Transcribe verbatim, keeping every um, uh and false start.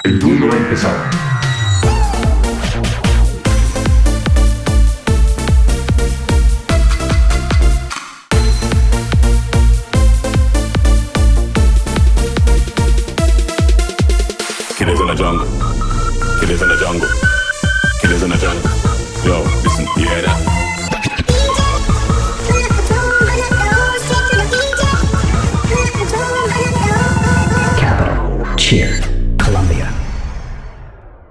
El duelo ha empezado. Killers in the jungle. Killers in the jungle. Killers in the jungle. Yo, listen, you hear that?